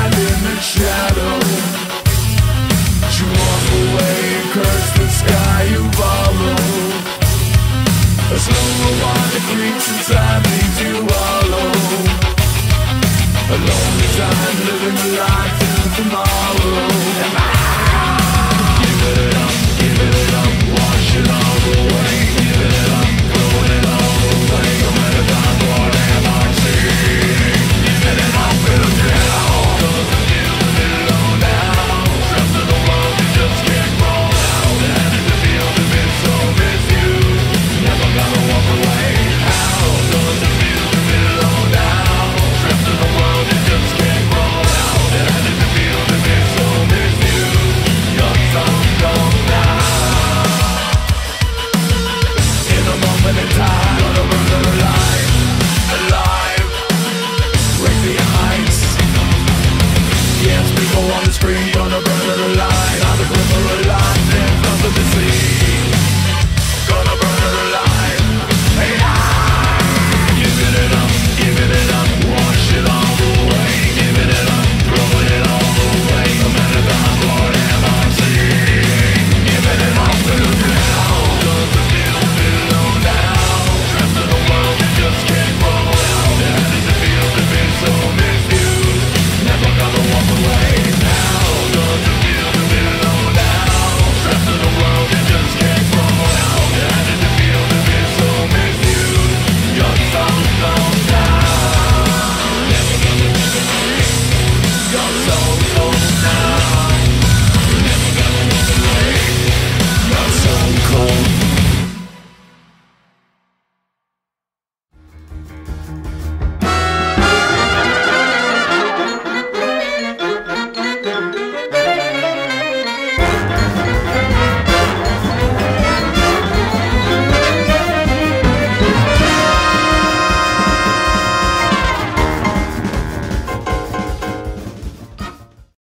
blind in the shadow. You walk away and curse the sky you follow. A slower one that creeps inside leaves you hollow. A lonely time living the life till tomorrow. Give it up, wash it all away. Give it up, throw it all away. No matter time, whatever I see. Give it up, feel it down. Cause I feel a little now. Stress of the world, you just can't roll out. And if you feel the miss, so miss you. Never gonna walk away. How? Cause I feel a little now. Stress of the world, you just can't roll out. And if you feel the miss, so miss you. Your song comes down. In a moment in time, gonna burn it alive, alive. Break the ice. Yes, people on the screen, gonna burn it alive. Now the glimmer of light, there's nothing to see. Gonna burn it alive. Hey, give it up, wash it all away. Give it up, throw it all away. No matter the whatever I see. Give it up, feel it down. Cause I feel low now. Stress of the world, you just can't roll out. And if you feel the miss, so miss you. Never gonna walk away now. Cause I feel low now. Stress of the world, you just can't roll out. And if you feel the miss, so miss you. Your song comes down. Never gonna walk away. Your soul goes down.